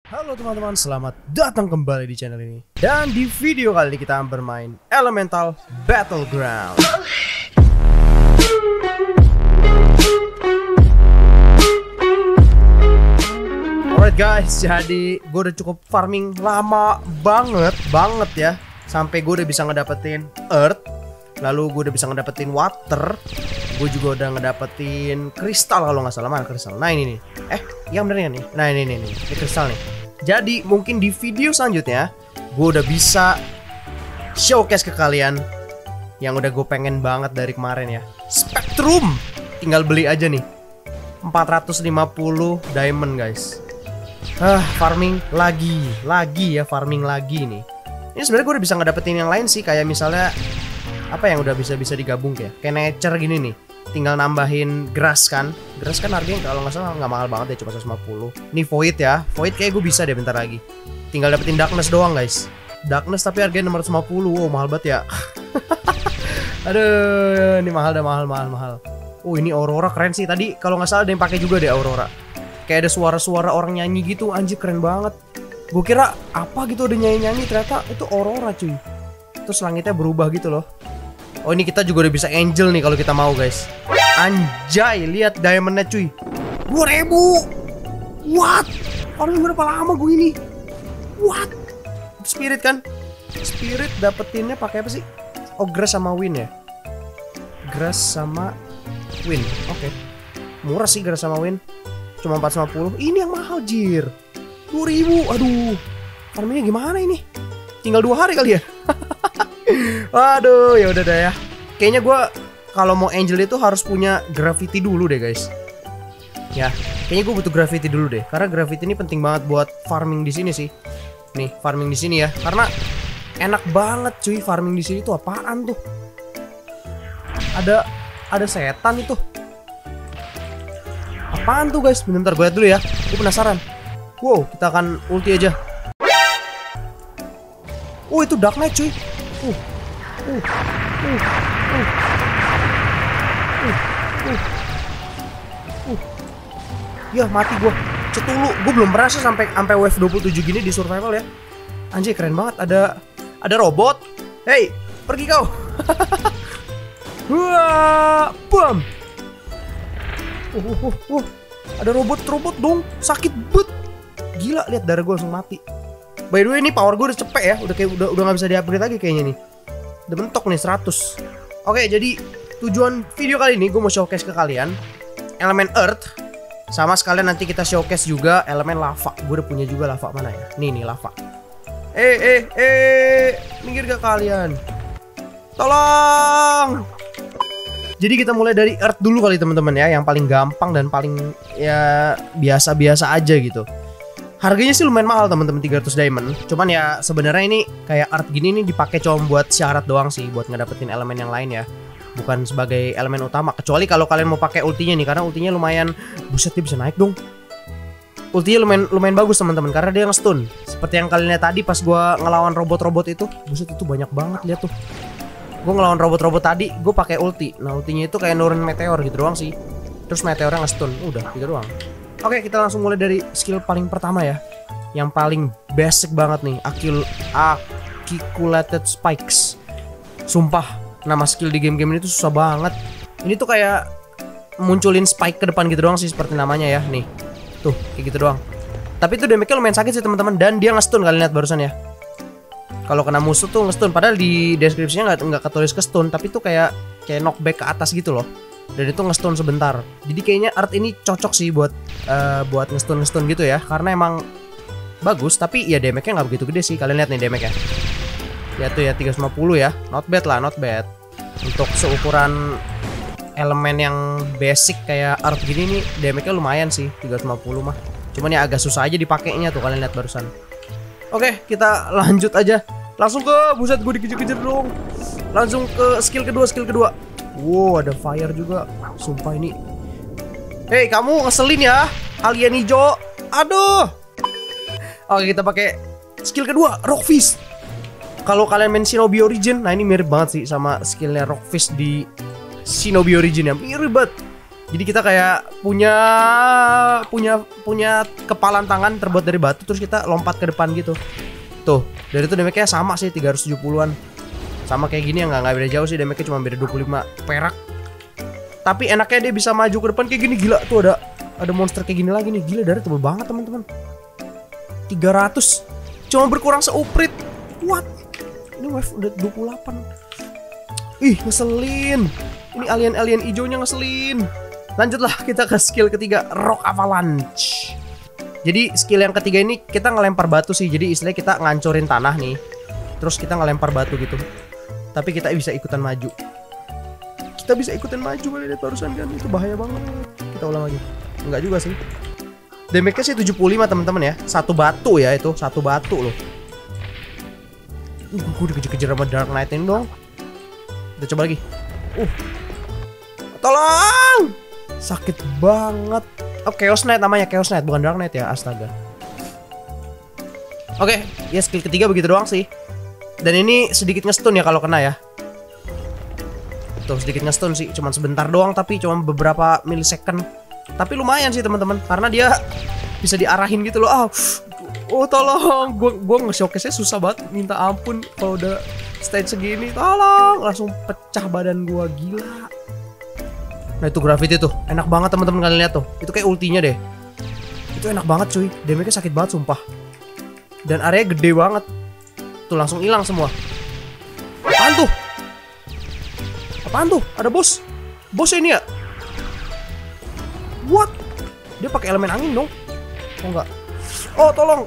Halo teman-teman, selamat datang kembali di channel ini. Dan di video kali ini kita bermain Elemental Battleground. Alright guys, jadi gue udah cukup farming lama banget ya. Sampai gue udah bisa ngedapetin Earth, lalu gue udah bisa ngedapetin Water. Gue juga udah ngedapetin kristal kalau nggak salah. Mana kristal? Nah ini nih. Yang benernya nih. Nah ini kristal nih. Jadi mungkin di video selanjutnya gue udah bisa showcase ke kalian yang udah gue pengen banget dari kemarin ya. Spectrum. Tinggal beli aja nih. 450 diamond guys. Farming lagi ya, farming lagi nih. Ini sebenarnya gue udah bisa ngedapetin yang lain sih, kayak misalnya apa yang udah bisa digabung kayak nature gini nih. Tinggal nambahin grass kan. Grass kan harganya kalau nggak salah nggak mahal banget ya, cuma 150. Ini void ya. Void kayak gue bisa deh bentar lagi. Tinggal dapetin darkness doang guys. Darkness tapi harganya 650. Wow, mahal banget ya. Aduh, ini mahal dah, mahal. Oh, ini aurora keren sih. Tadi kalau nggak salah ada yang pakai juga deh aurora. Kayak ada suara-suara orang nyanyi gitu. Anjir, keren banget. Gue kira apa gitu, udah nyanyi-nyanyi, ternyata itu aurora cuy. Terus langitnya berubah gitu loh. Oh, ini kita juga udah bisa angel nih kalau kita mau guys. Anjay, lihat diamondnya cuy. 2000. What? Orang berapa lama gue ini? What? Spirit kan? Spirit dapetinnya pakai apa sih? Oh, grass sama wind ya. Grass sama wind. Oke. Murah sih grass sama wind. Cuma 450. Ini yang mahal jir. 2000. Aduh. Farmingnya gimana ini? Tinggal 2 hari kali ya. Waduh, ya udah dah ya. Kayaknya gue kalau mau angel itu harus punya gravity dulu deh guys. Ya, kayaknya gue butuh gravity dulu deh. Karena gravity ini penting banget buat farming di sini sih. Nih, farming di sini ya. Karena enak banget cuy farming di sini tuh. Apaan tuh? Ada setan itu. Apaan tuh guys? Bentar gue lihat dulu ya. Gue penasaran. Wow, kita akan ulti aja. Oh, itu Dark Knight cuy. Ya mati gue. Cetulu. Gue belum pernah sih sampai wave 27 gini di survival ya. Anjir, keren banget. Ada robot. Hey, pergi kau. Wah, bam. Ada robot dong. Sakit bet. Gila, lihat darah gue langsung mati. By the way, ini power gue udah cepet ya. Udah nggak bisa di-upgrade lagi kayaknya nih. Udah mentok nih 100. Oke, jadi tujuan video kali ini gue mau showcase ke kalian elemen earth, sama sekalian nanti kita showcase juga elemen lava. Gue udah punya juga lava, mana ya? Nih lava. Minggir gak kalian? Tolong. Jadi kita mulai dari earth dulu kali teman-teman ya, yang paling gampang dan paling ya biasa-biasa aja gitu. Harganya sih lumayan mahal teman-teman, 300 diamond. Cuman ya sebenarnya ini kayak art gini nih dipakai cuma buat syarat doang sih, buat ngedapetin elemen yang lain ya. Bukan sebagai elemen utama, kecuali kalau kalian mau pakai ultinya nih, karena ultinya lumayan, buset dia bisa naik dong. Ultinya lumayan bagus teman-teman, karena dia nge-stun. Seperti yang kalian lihat tadi pas gua ngelawan robot-robot itu. Buset, itu banyak banget, lihat tuh. Gua ngelawan robot-robot tadi, gue pakai ulti. Nah, ultinya itu kayak nurun meteor gitu doang sih. Terus meteornya nge-stun, udah gitu doang. Oke, kita langsung mulai dari skill paling pertama ya. Yang paling basic banget nih, Articulated Spikes. Sumpah, nama skill di game-game ini tuh susah banget. Ini tuh kayak munculin spike ke depan gitu doang sih, seperti namanya ya. Nih, tuh kayak gitu doang. Tapi itu damage-nya lumayan sakit sih teman-teman. Dan dia nge-stun, kalian lihat barusan ya. Kalau kena musuh tuh nge-stun. Padahal di deskripsinya nggak ketulis ke stun, tapi tuh kayak knockback ke atas gitu loh. Dan itu nge-stun sebentar. Jadi kayaknya art ini cocok sih buat nge-stun gitu ya. Karena emang bagus, tapi ya damage-nya nggak begitu gede sih. Kalian lihat nih damage-nya. Ya tuh ya 350 ya. Not bad lah, not bad. Untuk seukuran elemen yang basic kayak art gini nih, damage-nya lumayan sih 350 mah. Cuman ya agak susah aja dipakainya tuh, kalian lihat barusan. Oke, kita lanjut aja. Langsung ke, buset gue dikejar-kejar dong. Langsung ke skill kedua. Wow, ada fire juga. Sumpah ini. Hei, kamu ngeselin ya, alien hijau. Aduh. Oke, kita pakai skill kedua, Rockfish. Kalau kalian main Shinobi Origin, nah ini mirip banget sih sama skillnya Rockfish di Shinobi Origin ya. Mirip banget. Jadi kita kayak punya kepalan tangan terbuat dari batu, terus kita lompat ke depan gitu. Tuh, dari itu damage-nya sama sih 370-an. Sama kayak gini ya, nggak beda jauh sih, damage-nya cuma beda 25 perak. Tapi enaknya dia bisa maju ke depan kayak gini, gila. Tuh ada monster kayak gini lagi nih. Gila, darah tebel banget teman-teman. 300. Cuma berkurang seuprit. What? Ini wave udah 28. Ih, ngeselin. Ini alien-alien hijaunya ngeselin. Lanjutlah kita ke skill ketiga, Rock Avalanche. Jadi skill yang ketiga ini kita ngelempar batu sih. Jadi istilahnya kita ngancurin tanah nih, terus kita ngelempar batu gitu. Tapi kita bisa ikutan maju. Kita bisa ikutan maju, kalian lihat barusan kan? Itu bahaya banget. Kita ulang lagi. Enggak juga sih. Damage-nya sih 75 teman-teman ya. Satu batu ya itu, satu batu loh. Gue dikejar-kejar sama Dark Knight ini dong. Kita coba lagi. Tolong! Sakit banget. Oh, Chaos Knight namanya, Chaos Knight, bukan Dark Knight ya, astaga. Oke, ya skill ketiga begitu doang sih. Dan ini sedikit nge-stun ya kalau kena ya. Tuh, sedikit nge-stun sih, cuman sebentar doang tapi cuma beberapa milisecond. Tapi lumayan sih teman-teman, karena dia bisa diarahin gitu loh. Oh tolong, gua nge-showcase-nya susah banget, minta ampun kalau udah stage segini. Tolong, langsung pecah badan gua, gila. Nah itu Gravity tuh, enak banget teman-teman, kalian lihat tuh. Itu kayak ultinya deh. Itu enak banget cuy, damage-nya sakit banget sumpah. Dan area gede banget. Tuh langsung hilang semua. Apaan tuh? Apaan tuh? Ada bos. Bos ini ya? What? Dia pakai elemen angin dong? Oh enggak. Oh tolong.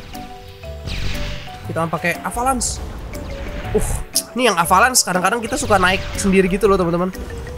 Kita pakai Avalanche. Ini yang Avalanche kadang-kadang kita suka naik sendiri gitu loh teman-teman.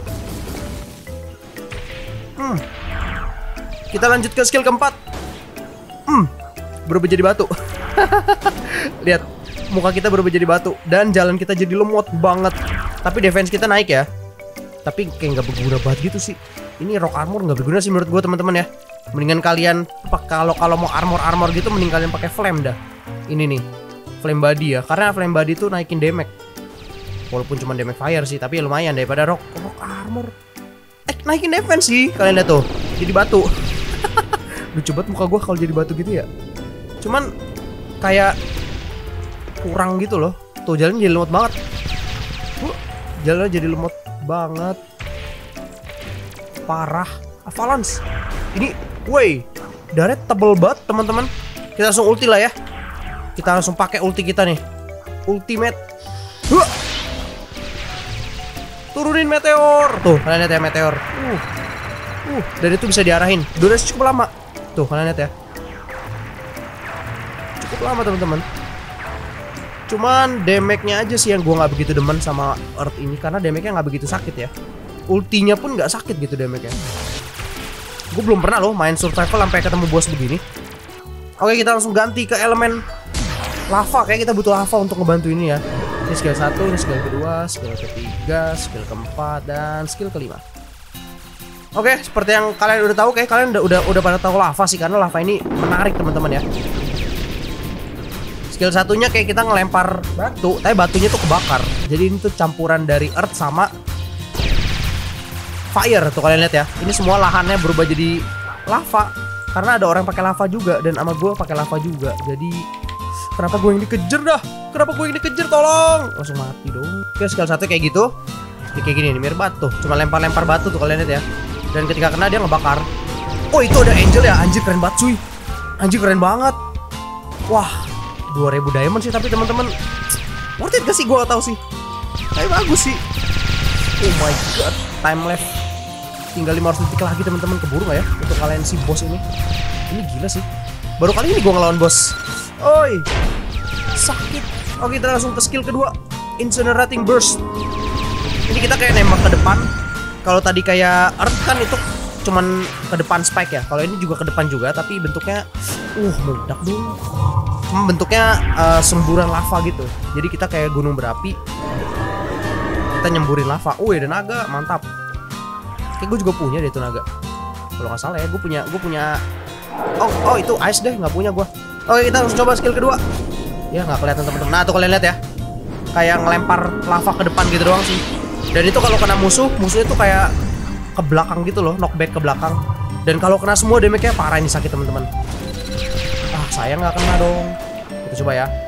Kita lanjut ke skill keempat. Berubah jadi batu. Lihat, muka kita berubah jadi batu dan jalan kita jadi lemot banget. Tapi defense kita naik ya. Tapi kayak nggak berguna banget gitu sih. Ini rock armor nggak berguna sih menurut gue teman-teman ya. Mendingan kalian kalau mau armor gitu mending kalian pakai flame dah. Ini nih, flame body ya. Karena flame body tuh naikin damage. Walaupun cuma damage fire sih, tapi lumayan daripada rock armor. Naikin defense sih, kalian lihat tuh. Jadi batu. Lucu banget muka gue kalau jadi batu gitu ya. Cuman kayak kurang gitu loh. Tuh jalan jadi lemot banget. Jalannya jadi lemot banget. Parah. Avalanche. Ini, woi, darahnya tebel banget teman-teman. Kita langsung ulti lah ya. Kita langsung pakai ulti kita nih. Ultimate. Turunin meteor. Tuh, kalian lihat ya meteor. Dan itu bisa diarahin. Durasi cukup lama. Tuh, kalian lihat ya. Cukup lama teman-teman. Cuman damage-nya aja sih yang gue nggak begitu demen sama Earth ini, karena damage-nya nggak begitu sakit ya. Ultinya pun nggak sakit gitu damage-nya. Gue belum pernah loh main survival sampai ketemu bos begini. Oke, kita langsung ganti ke elemen lava. Kayak kita butuh lava untuk ngebantu ini ya. Ini skill 1, ini skill kedua, skill ketiga, skill keempat, dan skill kelima. Oke, seperti yang kalian udah tahu, kayak kalian udah pada tahu lava sih, karena lava ini menarik teman-teman ya. Skill satunya kayak kita ngelempar batu, tapi batunya tuh kebakar. Jadi ini tuh campuran dari earth sama fire tuh, kalian lihat ya. Ini semua lahannya berubah jadi lava karena ada orang pakai lava juga, dan sama gue pakai lava juga. Jadi kenapa gue yang dikejar dah? Kenapa gue yang dikejar? Tolong! Langsung mati dong. Oke, skill 1 kayak gitu. Ya, kayak gini nih, mirip batu. Cuma lempar-lempar batu tuh, kalian lihat ya. Dan ketika kena dia ngebakar. Oh, itu ada angel ya. Anjir, keren banget cuy. Anjir, keren banget. Wah, 2000 diamond sih tapi teman-teman. Worth it gak sih? Gue gak tahu sih. Tapi bagus sih. Oh my god, time left. Tinggal 500 detik lagi teman-teman. Keburu gak ya untuk kalian si bos ini? Ini gila sih. Baru kali ini gue ngelawan bos. Oi, sakit. Oke, kita langsung ke skill kedua, Incinerating Burst. Ini kita kayak nembak ke depan. Kalau tadi kayak Earth kan itu cuman ke depan spike ya. Kalau ini juga ke depan juga, tapi bentuknya meledak dulu. Bentuknya semburan lava gitu. Jadi kita kayak gunung berapi. Kita nyemburin lava. Ada naga, mantap. Kayak gue juga punya deh itu naga. Kalau nggak salah ya, gue punya. Oh itu ice deh, nggak punya gue. Oke, kita langsung coba skill kedua. Ya nggak kelihatan teman-teman. Nah tuh kalian lihat ya, kayak ngelempar lava ke depan gitu doang sih. Dan itu kalau kena musuhnya tuh kayak ke belakang gitu loh, knockback ke belakang. Dan kalau kena semua damage-nya parah, ini sakit teman-teman. Ah, saya nggak kena dong. Kita coba ya.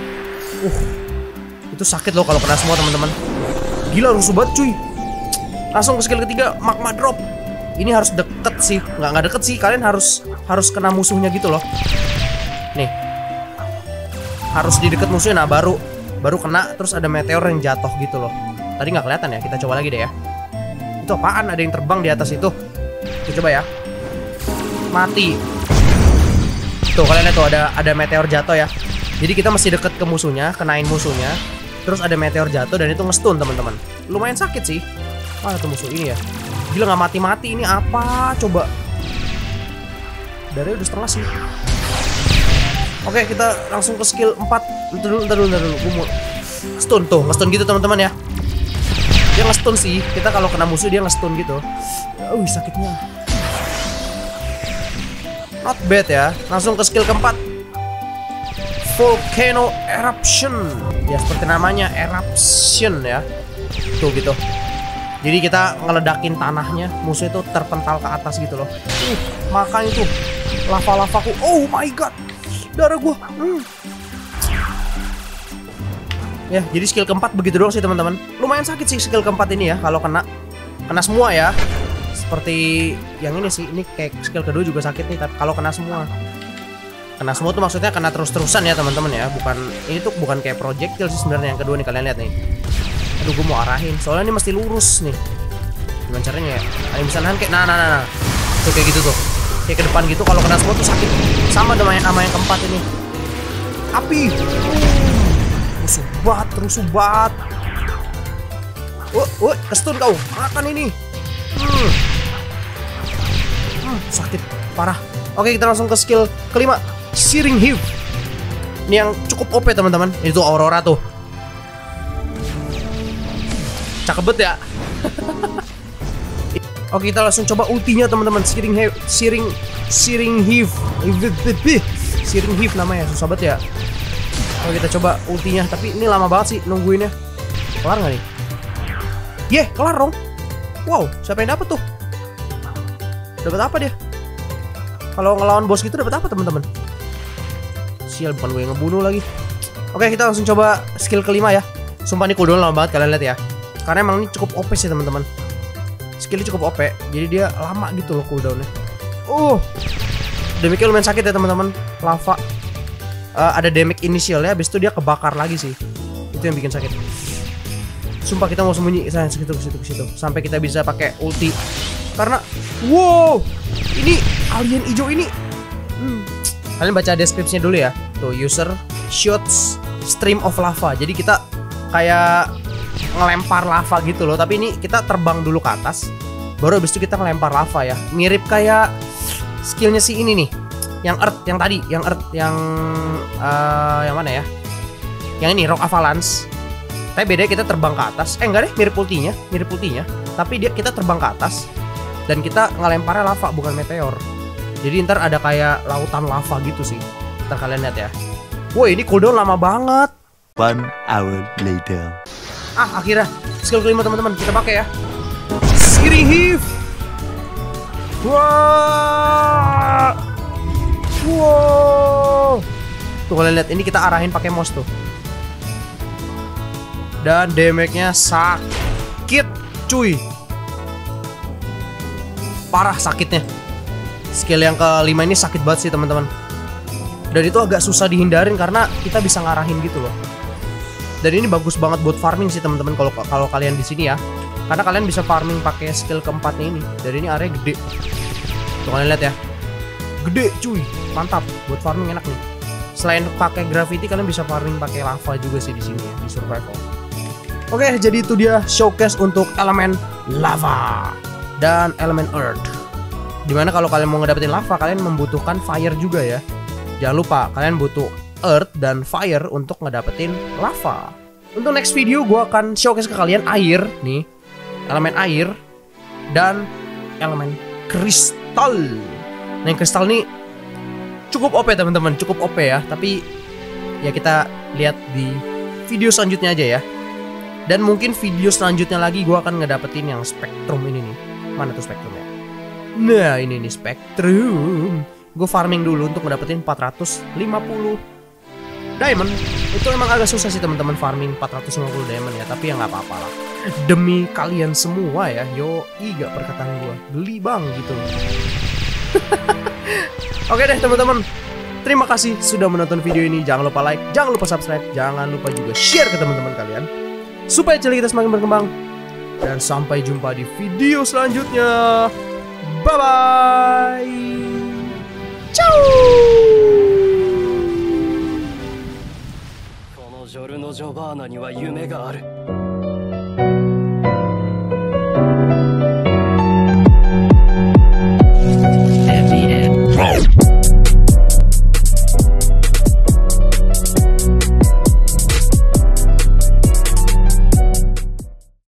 Itu sakit loh kalau kena semua teman-teman. Gila, rusuh banget cuy. Langsung ke skill ketiga, magma drop. Ini harus deket sih, nggak deket sih. Kalian harus kena musuhnya gitu loh. Nih, harus di deket musuhnya. Nah, baru kena. Terus ada meteor yang jatuh gitu loh. Tadi nggak kelihatan ya. Kita coba lagi deh ya. Itu apaan? Ada yang terbang di atas itu. Kita coba ya. Mati. Tuh kalian lihat tuh ada meteor jatuh ya. Jadi kita masih deket ke musuhnya, kenain musuhnya. Terus ada meteor jatuh dan itu ngestun teman-teman. Lumayan sakit sih. Mana tuh musuh ini ya? Gila, nggak mati-mati. Ini apa? Coba. Darahnya udah setengah sih. Oke, kita langsung ke skill 4. Ntar dulu. Gue mau stun tuh, ngestun gitu teman-teman ya. Dia ngestun sih. Kita kalau kena musuh dia ngestun gitu. Sakitnya. Not bad ya. Langsung ke skill keempat. Volcano eruption. Ya seperti namanya, eruption ya. Tuh gitu. Jadi kita ngeledakin tanahnya, musuh itu terpental ke atas gitu loh. Makanya tuh lava-lavaku. Oh my god. Darah gua. Ya, jadi skill keempat begitu doang sih teman-teman. Lumayan sakit sih skill keempat ini ya kalau kena semua ya. Seperti yang ini sih, ini kayak skill kedua juga sakit nih, tapi kalau kena semua. Kena semua tuh maksudnya kena terus-terusan ya teman-teman ya. Ini tuh bukan kayak projectile sih sebenarnya yang kedua nih, kalian lihat nih. Aduh, gue mau arahin. Soalnya ini mesti lurus nih. Gimana caranya ya? Ada yang bisa nahan kayak nah. Tuh kayak gitu tuh. Kayak ke depan gitu, kalau kena semua tuh sakit. Sama sama yang keempat ini. Api. Rusuh banget. Kestun kau. Makan ini. Sakit parah. Oke, kita langsung ke skill kelima. Searing Heave. Ini yang cukup OP teman-teman. Itu Aurora tuh. Cakep banget ya. Oke, kita langsung coba ultinya teman-teman. Searing Heave. Searing Heave namanya, susah banget ya. Oke, kita coba ultinya. Tapi ini lama banget sih nungguinnya. Kelar nggak nih? Kelar dong. Wow, siapa yang dapet tuh? Dapat apa dia? Kalau ngelawan bos gitu dapat apa teman-teman? Sial, bukan gue yang ngebunuh lagi. Oke, kita langsung coba skill kelima ya. Sumpah ini cooldown lama banget, kalian lihat ya. Karena emang ini cukup OP sih teman-teman. Skillnya cukup OP, jadi dia lama gitu loh cooldownnya. Damage-nya lumayan sakit ya teman-teman. Lava. Ada damage initial ya, habis itu dia kebakar lagi sih. Itu yang bikin sakit. Sumpah kita mau sembunyi ke situ sampai kita bisa pakai ulti. Karena wow, ini alien hijau ini. Kalian baca deskripsinya dulu ya. Tuh, user shoots stream of lava. Jadi kita kayak ngelempar lava gitu loh, tapi ini kita terbang dulu ke atas, baru habis itu kita ngelempar lava ya. Mirip kayak skillnya si ini nih, yang earth, yang tadi, yang mana ya? Yang ini rock avalanche. Tapi bedanya kita terbang ke atas. Enggak deh, mirip ultinya. Tapi kita terbang ke atas dan kita ngelemparnya lava, bukan meteor. Jadi ntar ada kayak lautan lava gitu sih. Ntar kalian lihat ya. Woi, ini cooldown lama banget. 1 hour later. Akhirnya skill kelima teman-teman kita pakai ya. Searing Heave. Wow. Tuh kalian lihat, ini kita arahin pakai mouse tuh. Dan damage-nya sakit, cuy. Parah sakitnya. Skill yang kelima ini sakit banget sih teman-teman. Dan itu agak susah dihindarin karena kita bisa ngarahin gitu loh. Dan ini bagus banget buat farming sih teman-teman kalau kalian di sini ya. Karena kalian bisa farming pakai skill keempatnya ini. Dan ini area gede. Tuh kalian lihat ya. Gede cuy. Mantap, buat farming enak nih. Selain pakai gravity, kalian bisa farming pakai lava juga sih di sini ya, di survival. Oke, jadi itu dia showcase untuk elemen lava dan elemen earth. Dimana kalau kalian mau ngedapetin lava, kalian membutuhkan fire juga ya. Jangan lupa, kalian butuh earth dan fire untuk ngedapetin lava. Untuk next video gue akan showcase ke kalian air nih, elemen air dan elemen kristal. Nah, yang kristal nih cukup OP teman-teman, cukup OP ya. Tapi ya kita lihat di video selanjutnya aja ya. Dan mungkin video selanjutnya lagi gue akan ngedapetin yang spektrum ini nih. Mana tuh Spectrum ya? Nah ini nih Spectrum. Gue farming dulu untuk ngedapetin 450 diamond. Itu emang agak susah sih teman-teman farming 450 diamond ya, tapi ya nggak apa-apa lah. Demi kalian semua ya, yo iga perkataan gue, geli bang gitu. Oke deh teman-teman, terima kasih sudah menonton video ini. Jangan lupa like, jangan lupa subscribe, jangan lupa juga share ke teman-teman kalian supaya channel kita semakin berkembang. Dan sampai jumpa di video selanjutnya. Bye bye. Ciao. このジョルノ・ジョバーナには夢がある。